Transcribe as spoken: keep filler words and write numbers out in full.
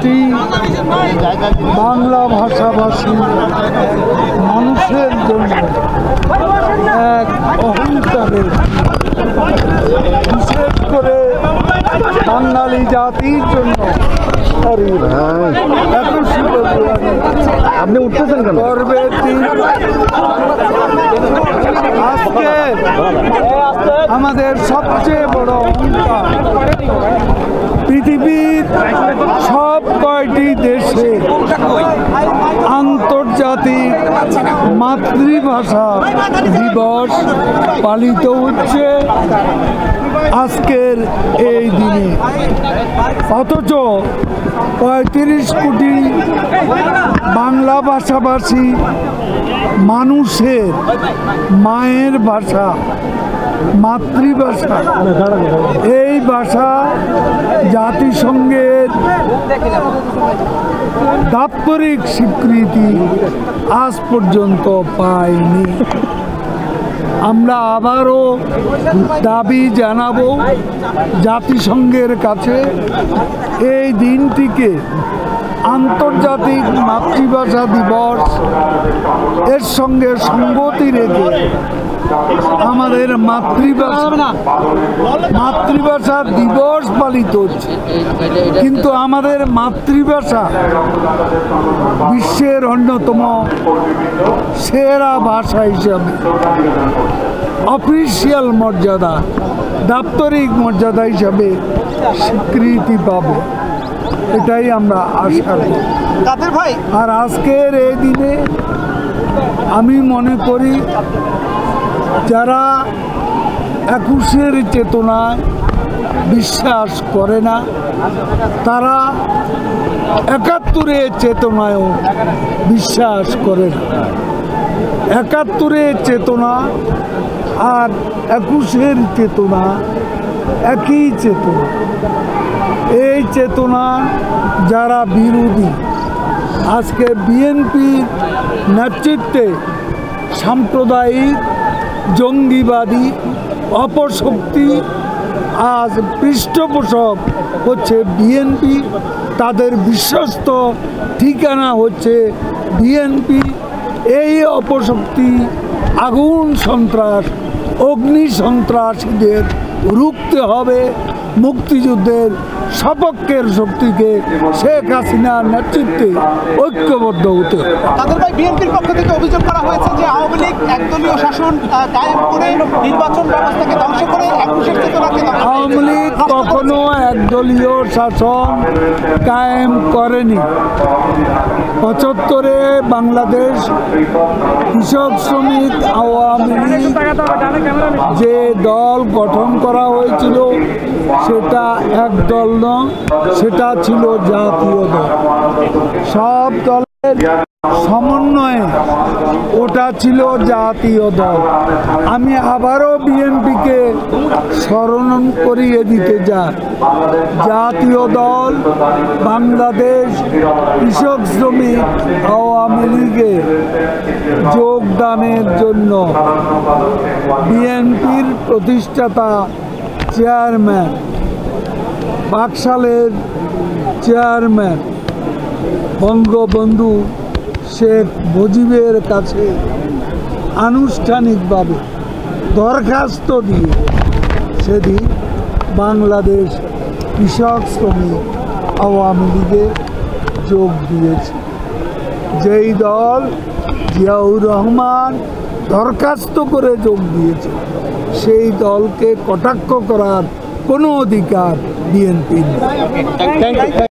দিনটি বাংলা ভাষাভাষী মানুষের জন্য এক অহংকারের, বিশেষ করে বাঙালি জাতির জন্য আপনি উঠতেছেন কেন? গর্বের দিন। আজকে আমাদের সবচেয়ে বড় অহংকার, পৃথিবীর সব কয়টি দেশে আন্তর্জাতিক মাতৃভাষা দিবস পালিত হচ্ছে আজকের এই দিনে, অথচ পঁয়ত্রিশ কোটি বাংলা ভাষাভাষী মানুষের মায়ের ভাষা, মাতৃভাষা, এই ভাষা জাতিসংঘের দাপ্তরিক স্বীকৃতি আজ পর্যন্ত পায়নি। আমরা আবারও দাবি জানাবো জাতিসংঘের কাছে এই দিনটিকে আন্তর্জাতিক মাতৃভাষা দিবস এর সঙ্গে সঙ্গতি রেখে আমাদের মাতৃভাষা মাতৃভাষা দিবস পালিত হচ্ছে, কিন্তু আমাদের মাতৃভাষা বিশ্বের অন্যতম সেরা ভাষা হিসাবে অফিসিয়াল মর্যাদা, দাপ্তরিক মর্যাদা হিসাবে স্বীকৃতি পাবে, এটাই আমরা আশা করি। আর আজকের এই দিনে আমি মনে করি যারা একুশের চেতনায় বিশ্বাস করে না, তারা একাত্তরের চেতনায়ও বিশ্বাস করে না। একাত্তরের চেতনা আর একুশের চেতনা একই চেতনা। এই চেতনা যারা বিরোধী, আজকে বিএনপির নেতৃত্বে সাম্প্রদায়িক জঙ্গিবাদী অপশক্তি আজ পৃষ্ঠপোষক হচ্ছে বিএনপি, তাদের বিশ্বস্ত ঠিকানা হচ্ছে বিএনপি। এই অপশক্তি আগুন সন্ত্রাস, অগ্নি সন্ত্রাসীদের রুখতে হবে। মুক্তিযুদ্ধের সপক্ষের শক্তিকে শেখ হাসিনার নেতৃত্বে ঐক্যবদ্ধ হতে হবে। তাদের ভাই বিএনপির পক্ষ থেকে অভিযোগ করা হয়েছে যে আওয়ামী লীগ একদলীয় শাসন কায়েম করে নির্বাচন ব্যবস্থাকে ধ্বংস করে একুশের চেতনাকে। আওয়ামী লীগ কখনো একদলীয় শাসন কায়েম করেনি। পঁচাত্তরে বাংলাদেশ কৃষক শ্রমিক আওয়ামী লীগ যে দল গঠন করা হয়েছিল সেটা এক দল নয়, সেটা ছিল জাতীয় দল। সব দলের সমন্বয়ে ওটা ছিল জাতীয় দল। আমি আবারও বিএনপিকে স্মরণ করিয়ে দিতে চাই, জাতীয় দল বাংলাদেশ কৃষক শ্রমিক আওয়ামী লীগে যোগদানের জন্য বিএনপির প্রতিষ্ঠাতা চেয়ারম্যান, বাকশালের চেয়ারম্যান বঙ্গবন্ধু শেখ মুজিবের কাছে আনুষ্ঠানিকভাবে দরখাস্ত দিয়ে সেদিন বাংলাদেশ কৃষক শ্রমিক আওয়ামী লীগে যোগ দিয়েছে। যেই দল জিয়াউর রহমান দরখাস্ত করে যোগ দিয়েছে, সেই দলকে কটাক্ষ করার কোনো অধিকার বিএনপির নেই।